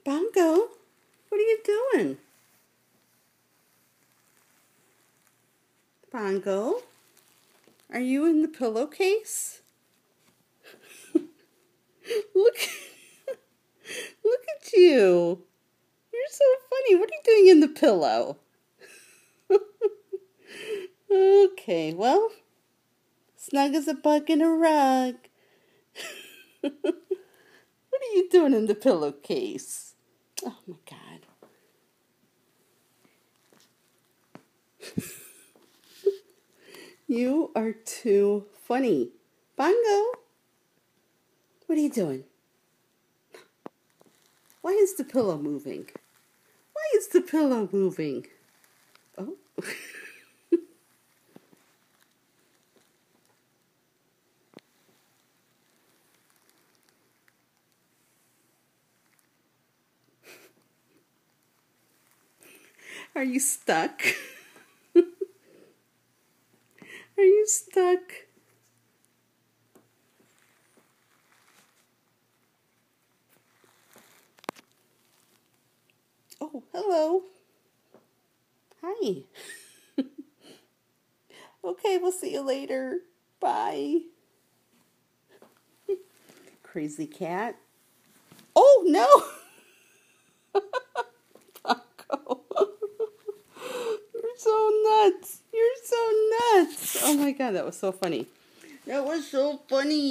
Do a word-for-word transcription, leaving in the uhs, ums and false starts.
Bongo, what are you doing? Bongo, are you in the pillowcase? Look, look at you. You're so funny. What are you doing in the pillow? Okay, well, snug as a bug in a rug. What are you doing in the pillowcase? Oh my God. You are too funny. Bongo, what are you doing? Why is the pillow moving? Why is the pillow moving? Oh. Are you stuck? Are you stuck? Oh, hello. Hi. Okay, we'll see you later. Bye. Crazy cat. Oh, no. Paco. You're so nuts. You're so nuts. Oh, my God, that was so funny. That was so funny.